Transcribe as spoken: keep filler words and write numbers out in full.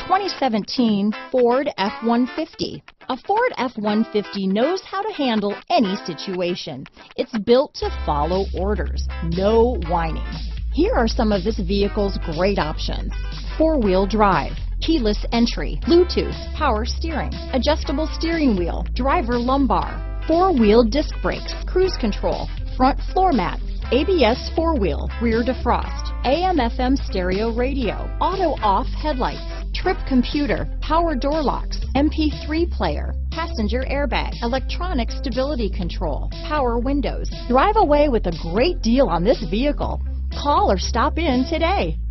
twenty seventeen Ford F one fifty. A Ford F one fifty knows how to handle any situation. It's built to follow orders, no whining. Here are some of this vehicle's great options: four-wheel drive, keyless entry, Bluetooth, power steering, adjustable steering wheel, driver lumbar, four-wheel disc brakes, cruise control, front floor mats, A B S four-wheel, rear defrost, A M F M stereo radio, auto-off headlights, trip computer, power door locks, M P three player, passenger airbag, electronic stability control, power windows. Drive away with a great deal on this vehicle. Call or stop in today.